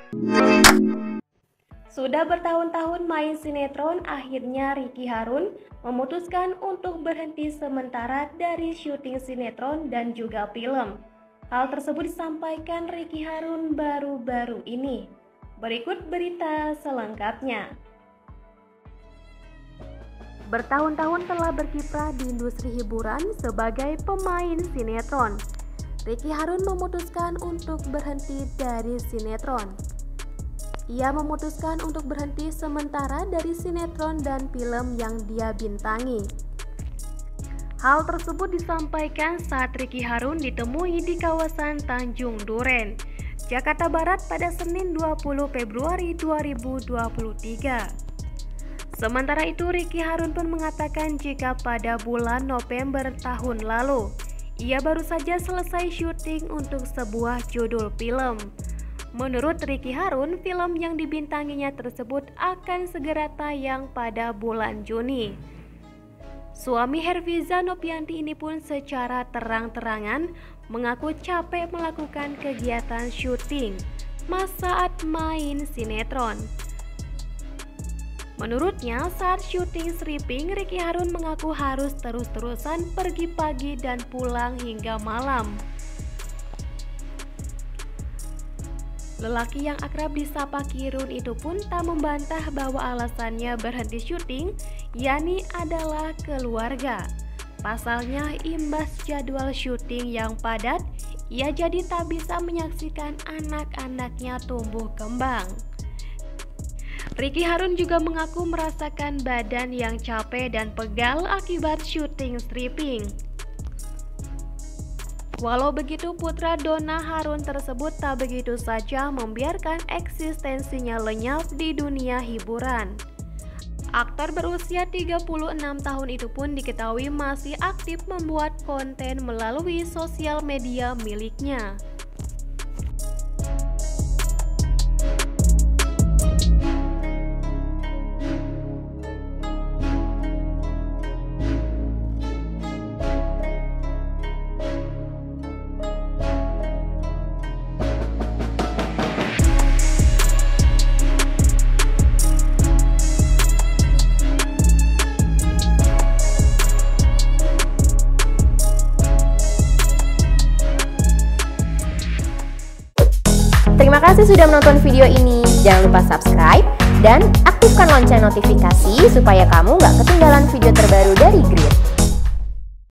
Sudah bertahun-tahun main sinetron, akhirnya Ricky Harun memutuskan untuk berhenti sementara dari syuting sinetron dan juga film. Hal tersebut disampaikan Ricky Harun baru-baru ini. Berikut berita selengkapnya. Bertahun-tahun telah berkiprah di industri hiburan sebagai pemain sinetron. Ricky Harun memutuskan untuk berhenti dari sinetron. Ia memutuskan untuk berhenti sementara dari sinetron dan film yang dia bintangi. Hal tersebut disampaikan saat Ricky Harun ditemui di kawasan Tanjung Duren, Jakarta Barat pada Senin 20 Februari 2023. Sementara itu, Ricky Harun pun mengatakan jika pada bulan November tahun lalu, ia baru saja selesai syuting untuk sebuah judul film. Menurut Ricky Harun, film yang dibintanginya tersebut akan segera tayang pada bulan Juni. Suami Herviza Novianti ini pun secara terang-terangan mengaku capek melakukan kegiatan syuting saat main sinetron. Menurutnya, saat syuting stripping, Ricky Harun mengaku harus terus-terusan pergi pagi dan pulang hingga malam. Lelaki yang akrab disapa Kirun itu pun tak membantah bahwa alasannya berhenti syuting, yakni adalah keluarga. Pasalnya, imbas jadwal syuting yang padat, ia jadi tak bisa menyaksikan anak-anaknya tumbuh kembang. Ricky Harun juga mengaku merasakan badan yang capek dan pegal akibat syuting stripping. Walau begitu, putra Donna Harun tersebut tak begitu saja membiarkan eksistensinya lenyap di dunia hiburan. Aktor berusia 36 tahun itu pun diketahui masih aktif membuat konten melalui sosial media miliknya. Terima kasih sudah menonton video ini. Jangan lupa subscribe dan aktifkan lonceng notifikasi supaya kamu nggak ketinggalan video terbaru dari Grid.